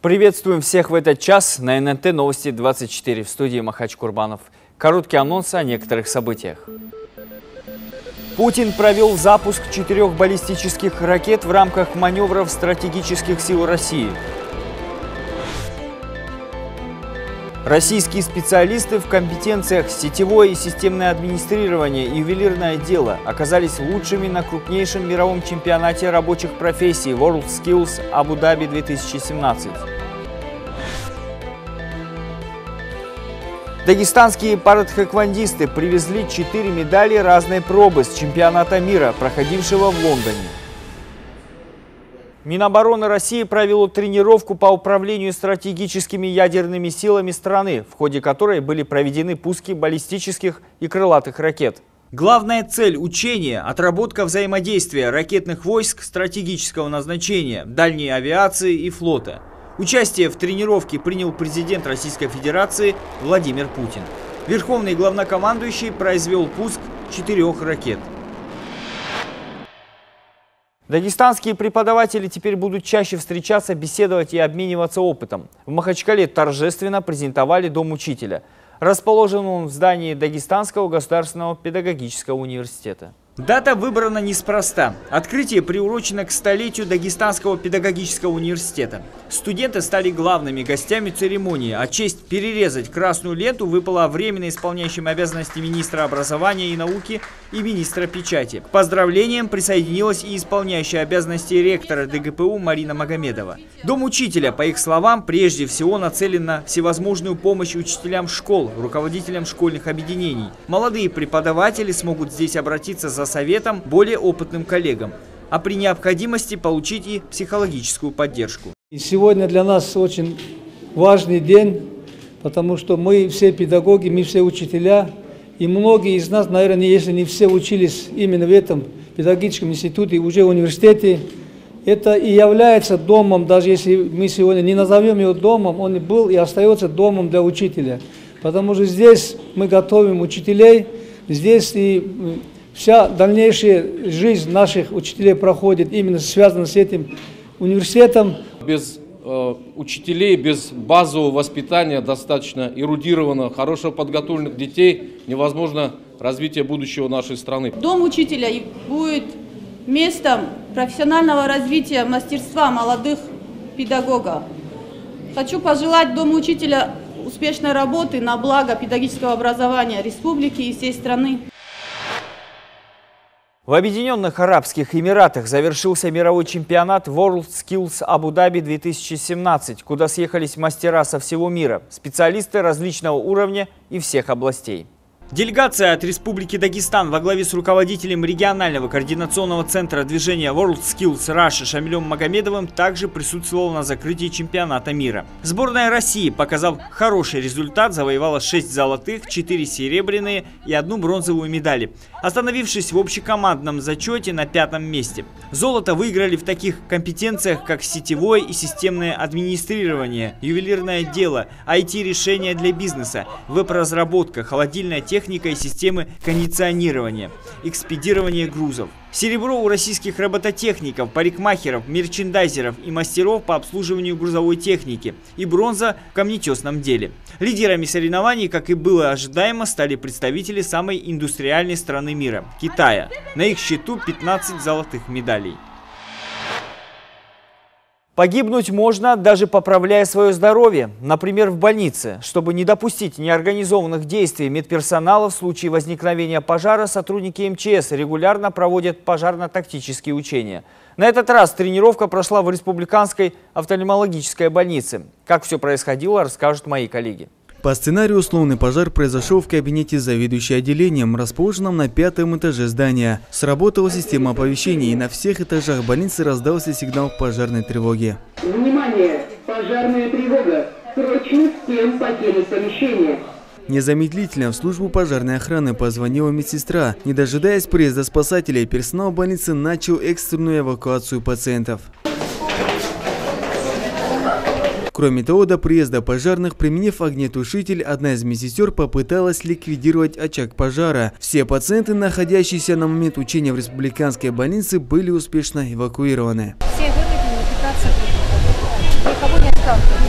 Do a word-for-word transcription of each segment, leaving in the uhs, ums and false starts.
Приветствуем всех в этот час на эн эн тэ новости двадцать четыре. В студии Махач Курбанов. Короткий анонс о некоторых событиях. Путин провел запуск четырех баллистических ракет в рамках маневров стратегических сил России. Российские специалисты в компетенциях сетевое и системное администрирование и ювелирное дело оказались лучшими на крупнейшем мировом чемпионате рабочих профессий WorldSkills Абу-Даби две тысячи семнадцать. Дагестанские паратхэквондисты привезли четыре медали разной пробы с чемпионата мира, проходившего в Лондоне. Минобороны России провело тренировку по управлению стратегическими ядерными силами страны, в ходе которой были проведены пуски баллистических и крылатых ракет. Главная цель учения – отработка взаимодействия ракетных войск стратегического назначения, дальней авиации и флота. Участие в тренировке принял президент Российской Федерации Владимир Путин. Верховный главнокомандующий произвел пуск четырех ракет. Дагестанские преподаватели теперь будут чаще встречаться, беседовать и обмениваться опытом. В Махачкале торжественно презентовали Дом учителя. Расположен он в здании Дагестанского государственного педагогического университета. Дата выбрана неспроста. Открытие приурочено к столетию Дагестанского педагогического университета. Студенты стали главными гостями церемонии, а честь перерезать красную ленту выпала временно исполняющим обязанности министра образования и науки и министра печати. К поздравлениям присоединилась и исполняющая обязанности ректора дэ гэ пэ у Марина Магомедова. Дом учителя, по их словам, прежде всего нацелен на всевозможную помощь учителям школ, руководителям школьных объединений. Молодые преподаватели смогут здесь обратиться за советом более опытным коллегам, а при необходимости получить и психологическую поддержку. И сегодня для нас очень важный день, потому что мы все педагоги, мы все учителя, и многие из нас, наверное, если не все учились именно в этом педагогическом институте, уже в университете, это и является домом, даже если мы сегодня не назовем его домом, он и был и остается домом для учителя, потому что здесь мы готовим учителей, здесь и вся дальнейшая жизнь наших учителей проходит именно связана с этим университетом. Без э, учителей, без базового воспитания, достаточно эрудированных, хорошо подготовленных детей невозможно развитие будущего нашей страны. Дом учителя будет местом профессионального развития мастерства молодых педагогов. Хочу пожелать Дому учителя успешной работы на благо педагогического образования республики и всей страны. В Объединенных Арабских Эмиратах завершился мировой чемпионат WorldSkills Абу-Даби две тысячи семнадцать, куда съехались мастера со всего мира, специалисты различного уровня и всех областей. Делегация от Республики Дагестан во главе с руководителем регионального координационного центра движения WorldSkills Russia Шамилем Магомедовым также присутствовала на закрытии чемпионата мира. Сборная России, показав хороший результат, завоевала шесть золотых, четыре серебряные и одну бронзовую медали, остановившись в общекомандном зачете на пятом месте. Золото выиграли в таких компетенциях, как сетевое и системное администрирование, ювелирное дело, ай ти-решения для бизнеса, веб-разработка, холодильная техника, техника и системы кондиционирования, экспедирование грузов. Серебро у российских робототехников, парикмахеров, мерчендайзеров и мастеров по обслуживанию грузовой техники и бронза в камнетесном деле. Лидерами соревнований, как и было ожидаемо, стали представители самой индустриальной страны мира – Китая. На их счету пятнадцать золотых медалей. Погибнуть можно, даже поправляя свое здоровье, например, в больнице. Чтобы не допустить неорганизованных действий медперсонала в случае возникновения пожара, сотрудники эм че эс регулярно проводят пожарно-тактические учения. На этот раз тренировка прошла в Республиканской офтальмологической больнице. Как все происходило, расскажут мои коллеги. По сценарию условный пожар произошел в кабинете заведующей отделением, расположенном на пятом этаже здания. Сработала система оповещения, и на всех этажах больницы раздался сигнал пожарной тревоги. Внимание! Пожарная тревога! Срочно всем покинуть помещение! Незамедлительно в службу пожарной охраны позвонила медсестра. Не дожидаясь приезда спасателей, персонал больницы начал экстренную эвакуацию пациентов. Кроме того, до приезда пожарных, применив огнетушитель, одна из медсестер попыталась ликвидировать очаг пожара. Все пациенты, находящиеся на момент учения в республиканской больнице, были успешно эвакуированы. Все вынуждены питаться, никого не осталось.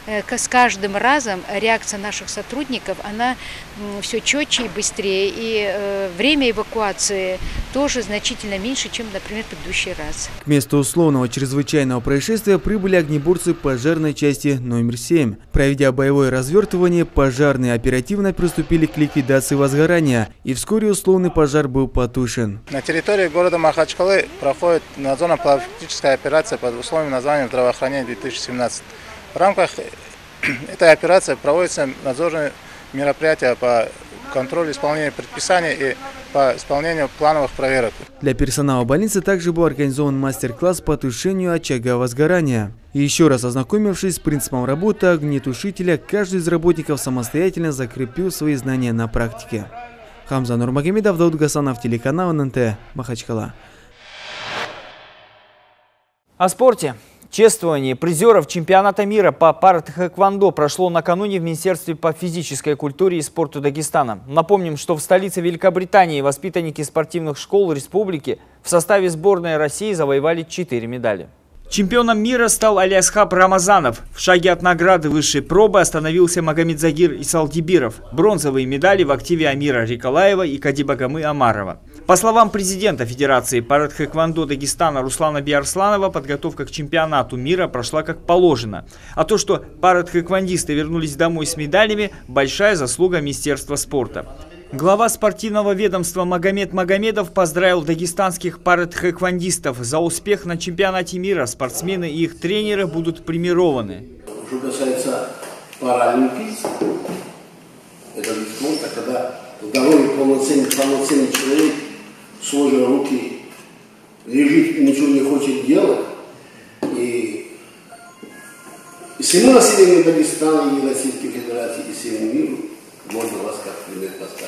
С каждым разом реакция наших сотрудников, она все четче и быстрее. И время эвакуации тоже значительно меньше, чем, например, в предыдущий раз. К месту условного чрезвычайного происшествия прибыли огнеборцы пожарной части номер семь. Проведя боевое развертывание, пожарные оперативно приступили к ликвидации возгорания, и вскоре условный пожар был потушен. На территории города Махачкалы проходит надзорно-профилактическая операция под условием названия здравоохранения две тысячи семнадцать. В рамках этой операции проводятся надзорные мероприятия по контролю исполнения предписаний и по исполнению плановых проверок. Для персонала больницы также был организован мастер-класс по тушению очага возгорания. И еще раз ознакомившись с принципом работы огнетушителя, каждый из работников самостоятельно закрепил свои знания на практике. Хамза Нурмагомедов, Дауд Гасанов, телеканал эн эн тэ, Махачкала. О спорте. Чествование призеров чемпионата мира по паратхэквондо прошло накануне в Министерстве по физической культуре и спорту Дагестана. Напомним, что в столице Великобритании воспитанники спортивных школ республики в составе сборной России завоевали четыре медали. Чемпионом мира стал Алиасхаб Рамазанов. В шаге от награды высшей пробы остановился Магомедзагир Исалдибиров. Бронзовые медали в активе Амира Риколаева и Кадибагамы Амарова. По словам президента Федерации паратхэквондо Дагестана Руслана Биарсланова, подготовка к чемпионату мира прошла как положено. А то, что паратхэквондисты вернулись домой с медалями, большая заслуга Министерства спорта. Глава спортивного ведомства Магомед Магомедов поздравил дагестанских паратхэквондистов за успех на чемпионате мира. Спортсмены и их тренеры будут премированы. Что касается паралимпийцев, это вид спорта, когда здоровый, полноценный, полноценный человек, сложив руки, лежит и ничего не хочет делать. И, и всему населению Дагестана, и Российской Федерации, и всему миру можно вас как пример поставить.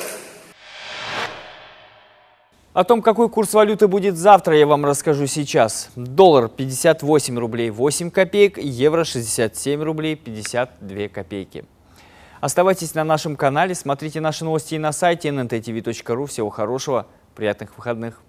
О том, какой курс валюты будет завтра, я вам расскажу сейчас. Доллар пятьдесят восемь рублей восемь копеек, евро шестьдесят семь рублей пятьдесят две копейки. Оставайтесь на нашем канале, смотрите наши новости и на сайте эн эн тэ тэ вэ точка ру. Всего хорошего, приятных выходных.